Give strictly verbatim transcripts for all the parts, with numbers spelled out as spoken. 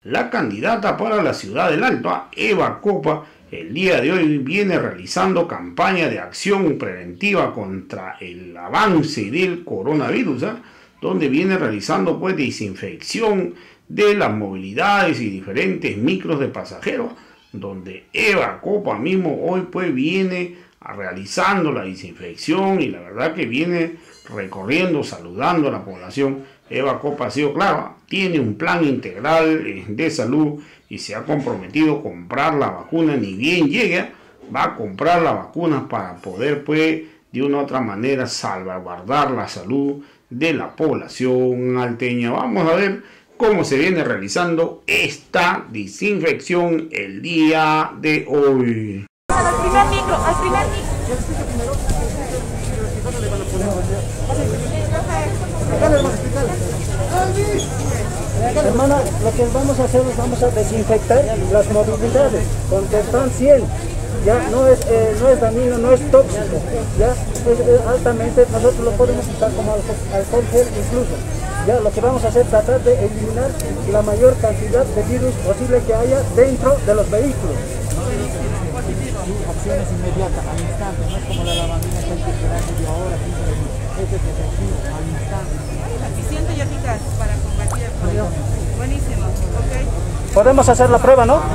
La candidata para la ciudad del Alto, Eva Copa, el día de hoy viene realizando campaña de acción preventiva contra el avance del coronavirus, ¿eh? donde viene realizando pues desinfección de las movilidades y diferentes micros de pasajeros, donde Eva Copa mismo hoy pues viene realizando la desinfección y la verdad que viene recorriendo, saludando a la población. Eva Copa ha sido clara, tiene un plan integral de salud y se ha comprometido a comprar la vacuna, ni bien llegue, va a comprar la vacuna para poder pues de una u otra manera salvaguardar la salud de la población alteña. Vamos a ver cómo se viene realizando esta desinfección el día de hoy. Al primer micro, al primer micro. Hermana, lo que vamos a hacer es vamos a desinfectar las movilidades con Tertan cien. Ya no es, eh, no es dañino, no es tóxico, ya es, es altamente, nosotros lo podemos usar como alcohol gel incluso. Ya lo que vamos a hacer es tratar de eliminar la mayor cantidad de virus posible que haya dentro de los vehículos. Acciones inmediatas, al instante, no es como la lavandina que hay que esperar media hora, quince minutos. Este es efectivo, al instante. Eficiente y eficaz para combatir el COVID. Buenísimo, ok. Podemos hacer la prueba, ¿no?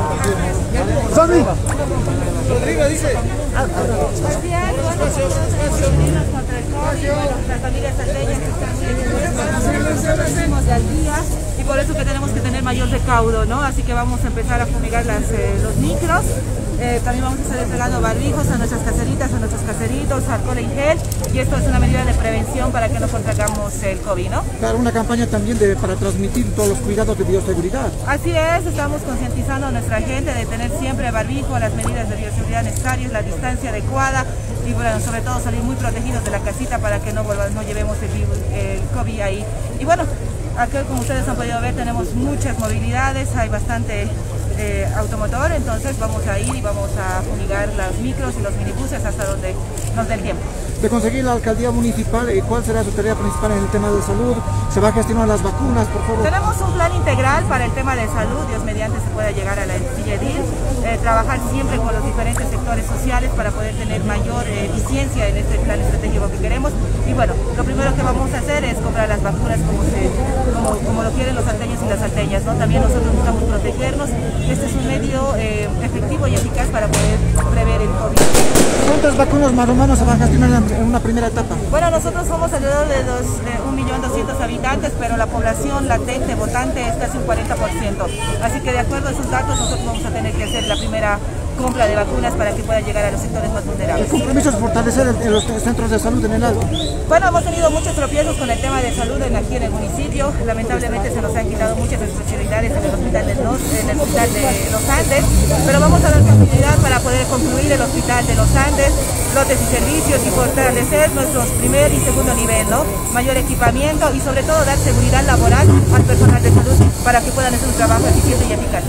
¡Sami! Rodrigo dice. Buenos días, buenos días contra el COVID, bueno, las familias salteñas que están muy expuestas de al día y por eso que tenemos que tener mayor recaudo, ¿no? Así que vamos a empezar a fumigar las, eh, los micros. Eh, también vamos a estar entregando barbijos a nuestras caseritas, a nuestros caseritos, alcohol en gel, y esto es una medida de prevención para que no contraigamos el COVID, ¿no? Claro, una campaña también de, para transmitir todos los cuidados de bioseguridad. Así es, estamos concientizando a nuestra gente de tener siempre barbijo, las medidas de bioseguridad necesarias, la distancia adecuada y bueno, sobre todo salir muy protegidos de la casita para que no, volvamos, no llevemos el, virus, el COVID ahí. Y bueno, aquí como ustedes han podido ver tenemos muchas movilidades, hay bastante eh, automotor, entonces vamos a ir y vamos a fumigar los micros y los minibuses hasta donde nos dé el tiempo. De conseguir la alcaldía municipal, ¿cuál será su tarea principal en el tema de salud? ¿Se va a gestionar las vacunas, por favor? Tenemos un plan integral para el tema de salud, Dios mediante se pueda llegar a la silla edil, eh, trabajar siempre con los diferentes sectores sociales para poder tener mayor eh, eficiencia en este plan estratégico que queremos. Y bueno, lo primero que vamos a hacer es comprar las vacunas como, se, como, como lo quieren los salteños y las salteñas, ¿no? También nosotros necesitamos protegernos. Este es un medio eh, efectivo y eficaz para poder prever el COVID. ¿Cuántas vacunas más o menos se van a gestionar en una primera etapa? Bueno, nosotros somos alrededor de, de un millón doscientos habitantes, pero la población latente, votante, es casi un cuarenta por ciento. Así que de acuerdo a esos datos, nosotros vamos a tener que hacer la primera compra de vacunas para que pueda llegar a los sectores más vulnerables. ¿El compromiso es fortalecer el, en los centros de salud en el Alto? Bueno, hemos tenido muchos tropiezos con el tema de salud en, aquí en el municipio. Lamentablemente se nos han quitado muchas especialidades en el hospital de los, en el hospital de los Andes, pero vamos a dar facilidad para poder concluir el hospital de los Andes, lotes y servicios y fortalecer nuestros primer y segundo nivel, ¿no? Mayor equipamiento y sobre todo dar seguridad laboral al personal de salud para que puedan hacer un trabajo eficiente y eficaz.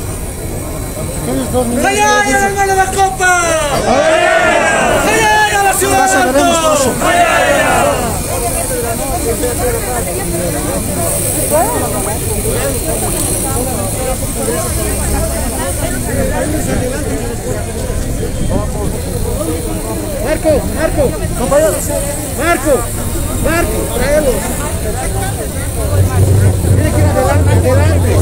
¡Allá, allá, hermano, la copa! ¡Allá, a la ciudad de Alto! Marco, Marco, compañeros, Marco, Marco, tráelos. Tiene que ir adelante, adelante.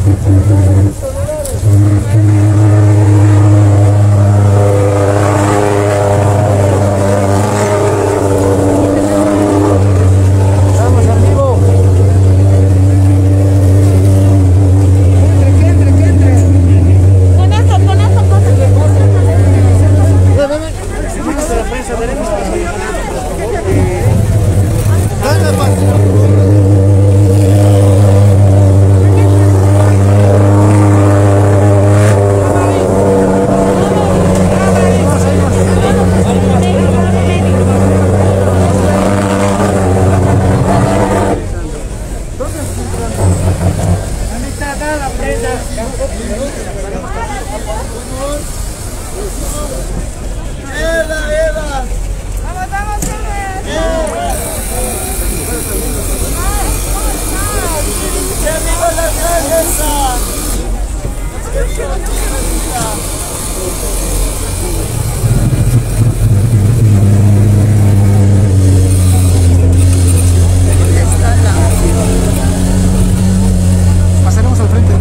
Pasaremos al frente.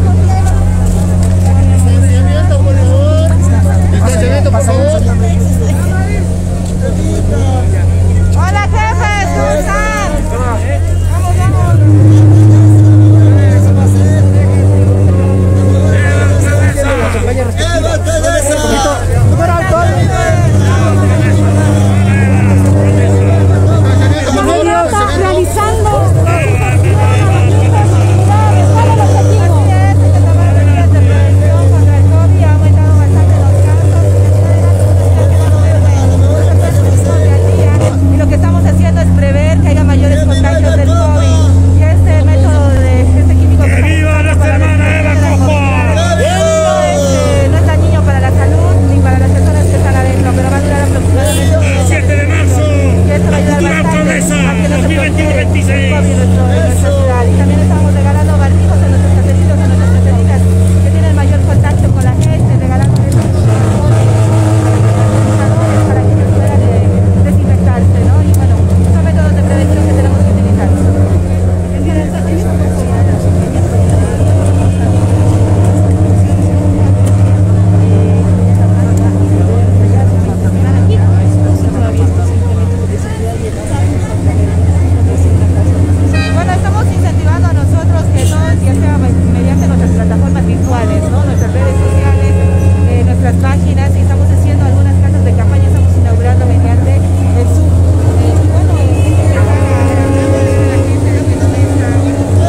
Pasaremos al frente. Hola jefes, ¿cómo están? Vamos, vamos. Está realizando ¿cuál es el objetivo? Contra el COVID ha aumentado bastante los casos. Y lo que estamos haciendo es prever que haya mayores contagios del COVID. Y este método de este químico que ¡Viva nuestra hermana Eva Copa! no es dañino para la salud ni para las personas que están adentro, pero va a durar aproximadamente siete de marzo, y esto va a ayudar Cultural bastante Condesa, a que no se dos mil veintiuno propague veintiséis. el COVID en nuestro- en nuestra ciudad. Y también estamos regalando barbijos a nuestros cateritos, a nuestras cateritas que tienen mayor contacto con la gente, regalando estos para que ellos puedan eh, desinfectarse, ¿no? Y bueno, son métodos de prevención que tenemos que utilizar. Bueno, estamos incentivando a nosotros que todos, ya sea mediante nuestras plataformas virtuales, ¿no? Nuestras redes sociales, eh, nuestras páginas, y estamos haciendo algunas casas de campaña, estamos inaugurando mediante el Zoom. Eh, y bueno, eh, la gente lo que no está, es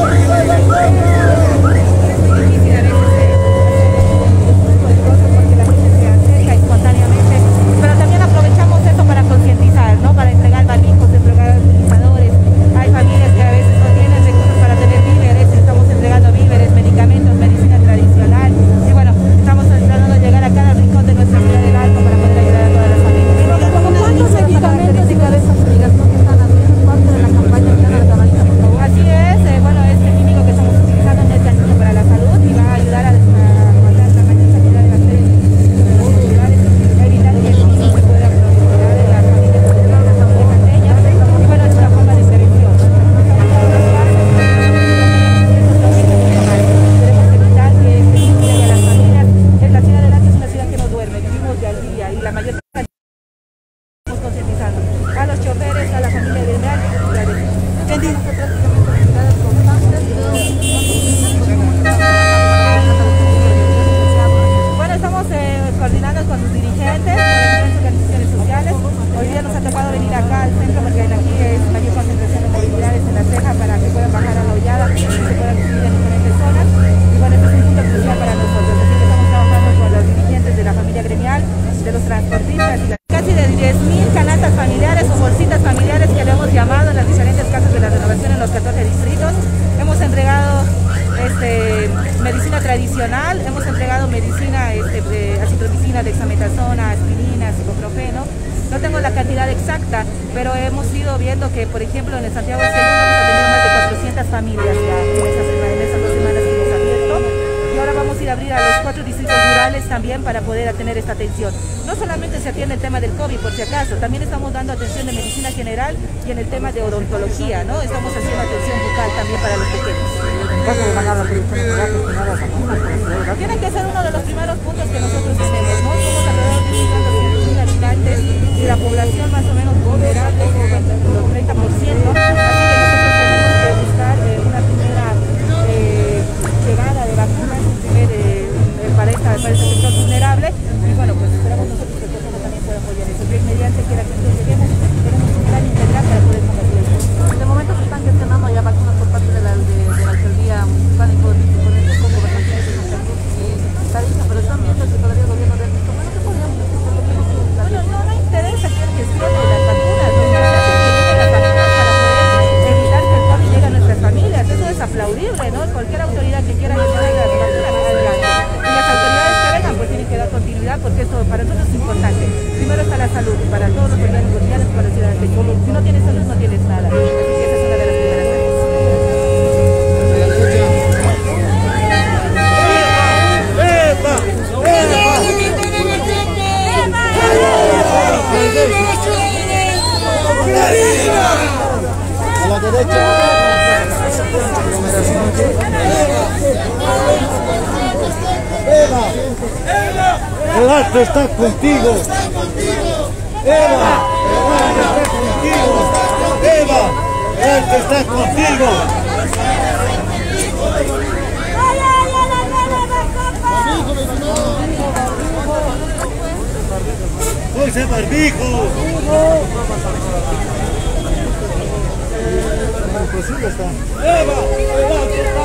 difícil a veces eh, este tipo de cosas porque la gente se acerca espontáneamente, pero también aprovechamos esto para concientizar, ¿no? Para entregar barbijos, entregar utilizadores. Hay familias que a veces no tienen recursos para tener víveres, estamos entregando víveres, medicamentos, medicina tradicional, y bueno, estamos tratando de llegar a cada rincón de nuestra ciudad del Alto para poder ayudar a todas las familias. ¿Como cuántos medicamentos y cabezas frías no que están haciendo parte de la campaña de la camarita, por favor? Así es, eh, bueno, este químico que estamos utilizando no es dañino para la salud y va a ayudar a, a matar la mayor cantidad de bacterias celulares, evitar que el virus se pueda proliferar en las familias de las familias pequeñas, y bueno, es una forma de prevención. Queremos evitar que este virus llegue a las familias. En la ciudad del Alto es una ciudad que no duerme, vivimos de al día y la mayor parte estamos concientizando a los choferes, a la familia gremial y a los bueno, estamos eh, coordinando con sus dirigentes, con las organizaciones sociales. Hoy día nos ha tocado venir acá al centro porque aquí es mayor concentración de movilidades en la ceja para que puedan bajar a la hollada y se puedan dividir en diferentes zonas. Y bueno, este es un punto crucial para nosotros, así que estamos trabajando con los dirigentes de la familia gremial, de los transportistas y la... casi de diez mil canastas familiares o bolsitas familiares que le hemos llamado en las diferentes casas de la renovación en los catorce distritos. Hemos entregado este, medicina tradicional, hemos entregado medicina, este, de acitromicina, dexametasona, aspirina, ciprofeno. No tengo la cantidad exacta, pero hemos ido viendo que, por ejemplo, en el Santiago del Segundo hemos atendido más de cuatrocientas familias ya en esas, en esas dos semanas que hemos abierto. Y ahora vamos a ir abrir a los cuatro distritos rurales también para poder atender esta atención. No solamente se atiende el tema del COVID, por si acaso, también estamos dando atención de medicina general y en el tema de odontología, ¿no? Estamos haciendo atención bucal también para los pequeños. Tienen que ser uno de los primeros puntos que nosotros tenemos, ¿no? Somos alrededor de ciento mil habitantes y la población más o menos vulnerable es los treinta por ciento, así que nosotros tenemos que buscar eh, una primera eh, llegada de vacunas primer, eh, para, esta, para este sector vulnerable y bueno, pues esperamos nosotros que el gobierno también pueda apoyar eso. Que mediante quiera que nosotros lleguemos, tenemos un plan integral para poder combatir esto. De momento se están gestionando ya vacunas por parte de la, de, de la alcaldía municipal y por eso con gobernaciones de Santa Cruz y Tarija, pero están viendo que todavía el gobierno de México, bueno, ¿qué podríamos decir? Bueno, no, no interesa que gestione las vacunas, lo importante es que lleguen las vacunas para poder evitar que el COVID llegue a nuestras familias. Eso es aplaudible, ¿no? Cualquier autoridad que quiera gestionar las vacunas, adelante. Y las autoridades que vengan, pues tienen que dar continuidad, porque esto para nosotros es importante. Primero está la salud, y para todos los bolivianos y bolivianas, para los ciudadanos. Si no tienes salud, no tienes nada. Así que esa es una de las primeras áreas. A la derecha. Eva, el arte está contigo. Eva, el arte está contigo. Eva, el arte está contigo. ¡Pulse barbijo! Imposible está. ¡Eva! ¡Eva!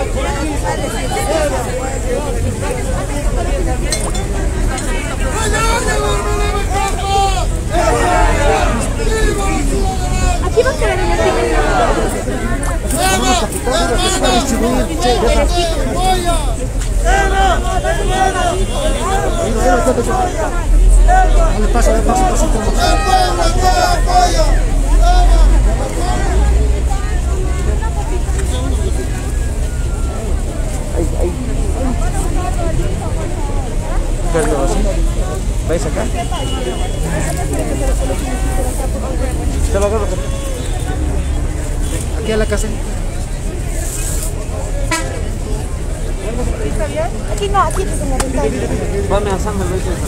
Aquí va a quedar en Dale paso, dale paso, paso. Ahí, ahí. Perdón, ¿sí? ¿Vais acá? Se va a agarrar. Aquí a la casa. ¿Está bien? Aquí no, aquí es en la ventana. Vame alzando el beso.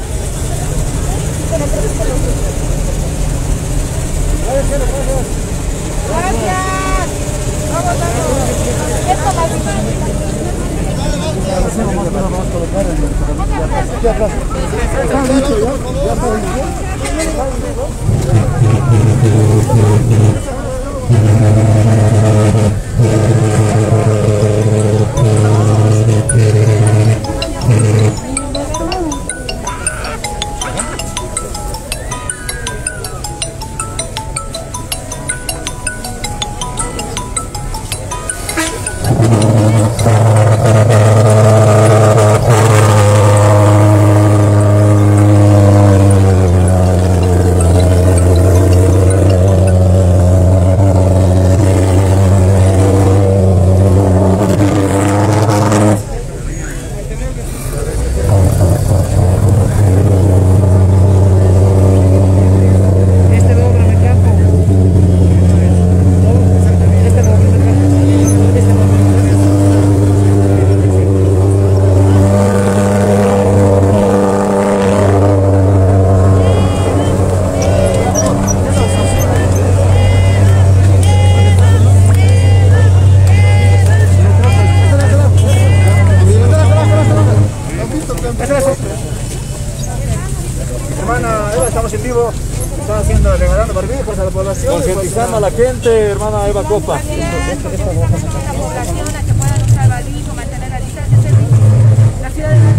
Gracias. Vamos, vamos. Esto más Vamos a colocar en ¿qué atrás? ¿Está listo ya? ¿Ya está Hermana Eva, estamos en vivo, estamos haciendo, regalando barbijos a la población. Concientizando a la gente, hermana Eva Copa. La población a que puedan usar barbijo, mantener la distancia. La ciudad de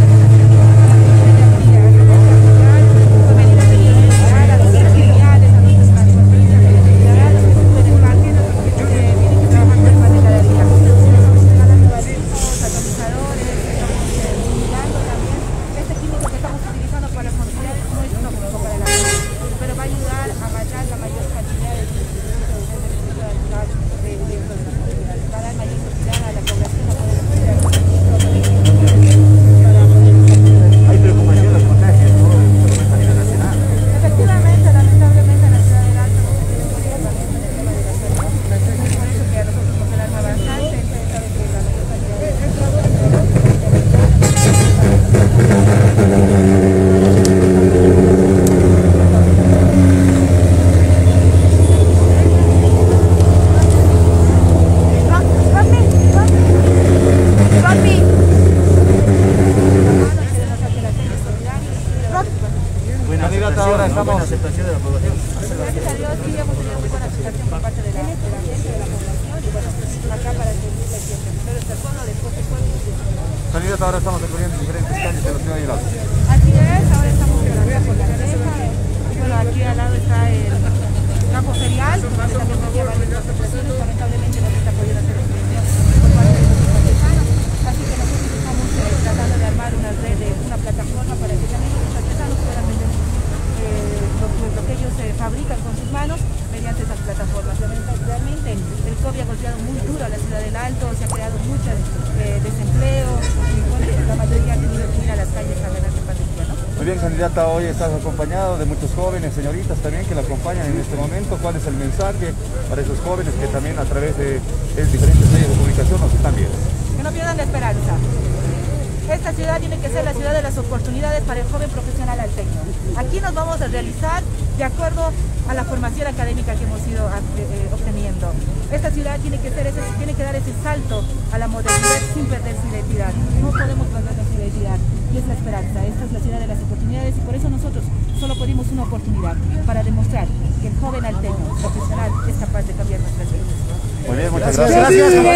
aceptación de la población? Gracias a Dios sí hemos tenido muy buena aceptación por parte de la, de la gente, de la población y bueno, acá para servirle siempre. Pero este pueblo después de pueblo. Candidata, ahora estamos recorriendo diferentes calles de la ciudad de Hilalgo. Así es, ahora estamos por acá por la ceja. Y bueno, aquí al lado está el campo ferial, donde también se llevan las situaciones, lamentablemente no se está pudiendo hacer expresión por parte de los artesanos. Así que nosotros estamos eh, tratando de armar una red, de, una plataforma para que también los artesanos puedan vender eh, lo, lo que ellos eh, fabrican con sus manos mediante esas plataformas. Realmente el COVID ha golpeado muy duro a la ciudad del Alto, se ha creado mucho eh, desempleo y bueno, la mayoría ha tenido que ir a las calles a ganar pandemia, ¿no? Muy bien, candidata, hoy estás acompañado de muchos jóvenes, señoritas también que la acompañan en este momento. ¿Cuál es el mensaje para esos jóvenes que también a través de, de diferentes medios de comunicación nos están viendo? Que no pierdan la esperanza. Esta ciudad tiene que ser la ciudad de las oportunidades para el joven profesional alteño. Aquí nos vamos a realizar de acuerdo a la formación académica que hemos ido eh, obteniendo. Esta ciudad tiene que, ser ese, tiene que dar ese salto a la modernidad sin perder su identidad. No podemos perder nuestra identidad y es la esperanza. Esta es la ciudad de las oportunidades y por eso nosotros solo pedimos una oportunidad para demostrar que el joven alteño profesional es capaz de cambiar nuestras vidas. Muy bien, muchas gracias. ¡Que viva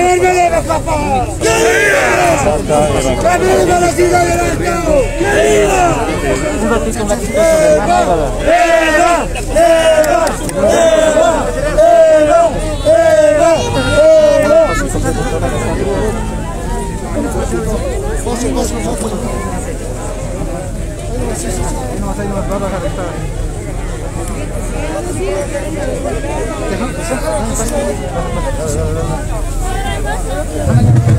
la ciudad del Alto! ¡Que viva! Un ratito, un ratito sobre el mano. ¡Eva! ¡Eva! ¡Eva! ¡Eva!